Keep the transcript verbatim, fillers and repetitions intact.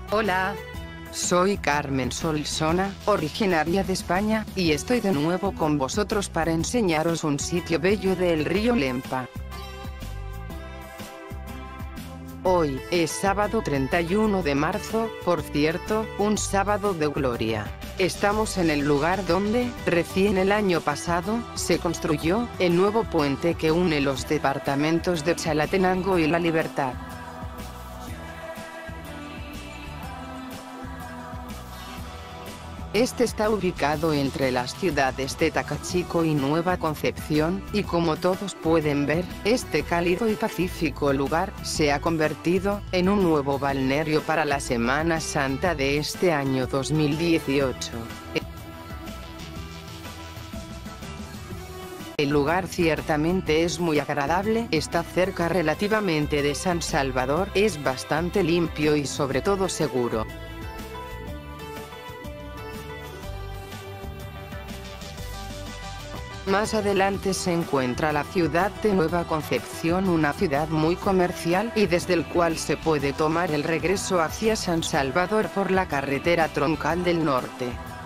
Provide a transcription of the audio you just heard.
Hola, soy Carmen Solsona, originaria de España, y estoy de nuevo con vosotros para enseñaros un sitio bello del río Lempa. Hoy es sábado treinta y uno de marzo, por cierto, un sábado de gloria. Estamos en el lugar donde, recién el año pasado, se construyó el nuevo puente que une los departamentos de Chalatenango y La Libertad. Este está ubicado entre las ciudades de Tacachico y Nueva Concepción, y como todos pueden ver, este cálido y pacífico lugar se ha convertido en un nuevo balneario para la Semana Santa de este año dos mil dieciocho. El lugar ciertamente es muy agradable, está cerca relativamente de San Salvador, es bastante limpio y sobre todo seguro. Más adelante se encuentra la ciudad de Nueva Concepción, una ciudad muy comercial y desde el cual se puede tomar el regreso hacia San Salvador por la carretera troncal del norte.